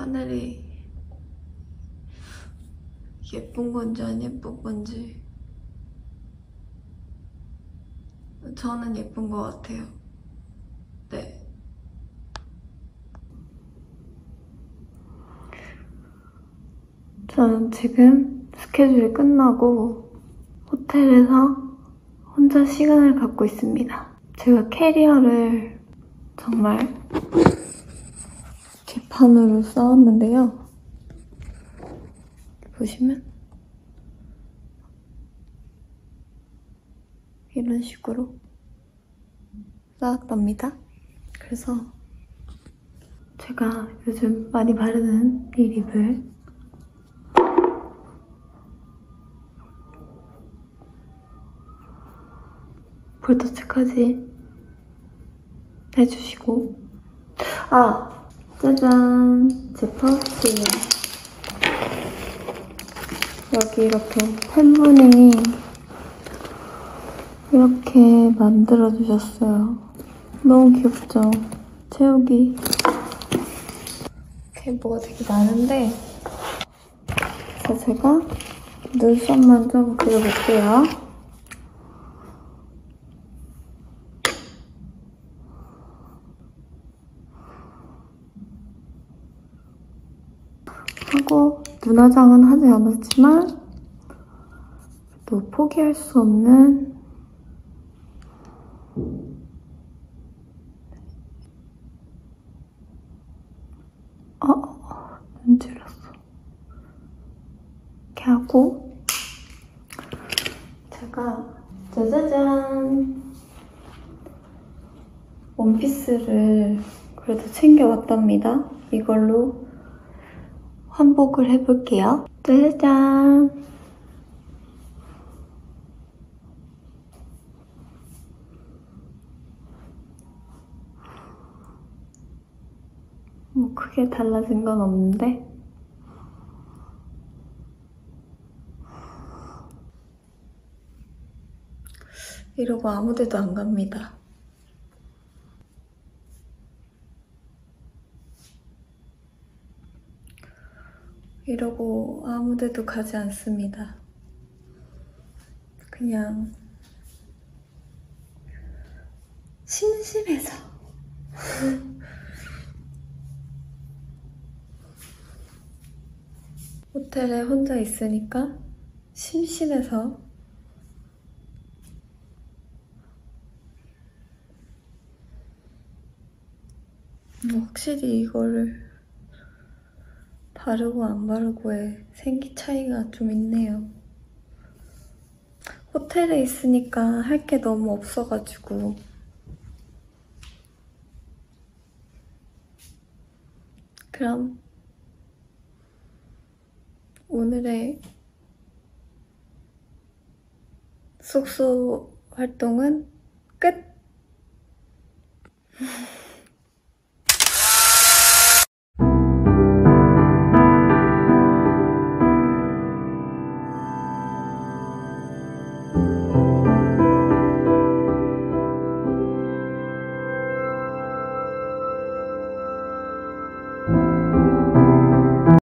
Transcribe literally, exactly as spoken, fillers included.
하늘이 예쁜 건지 안 예쁜 건지 저는 예쁜 것 같아요. 네. 저는 지금 스케줄이 끝나고 호텔에서 혼자 시간을 갖고 있습니다. 제가 캐리어를 정말 개판으로 쌓았는데요. 보시면 이런 식으로 쌓았답니다. 그래서 제가 요즘 많이 바르는 이 립을 볼터치까지 해주시고, 아! 짜잔! 제 파우치에 여기 이렇게 팬분이 이렇게 만들어주셨어요. 너무 귀엽죠? 채우기. 이렇게 뭐가 되게 많은데 그래서 제가 눈썹만 좀 그려볼게요. 하고 눈화장은 하지 않았지만 또 포기할 수 없는 어, 어, 눈 찔렀어. 이렇게 하고 제가 짜자잔 원피스를 그래도 챙겨왔답니다. 이걸로 환복을 해볼게요. 짜자잔! 뭐 크게 달라진 건 없는데 이러고 아무 데도 안 갑니다. 이러고 아무 데도 가지 않습니다. 그냥 심심해서 호텔에 혼자 있으니까 심심해서 확실히 이거를 바르고 안 바르고의 생기 차이가 좀 있네요. 호텔에 있으니까 할 게 너무 없어가지고 그럼 오늘의 숙소 활동은 끝!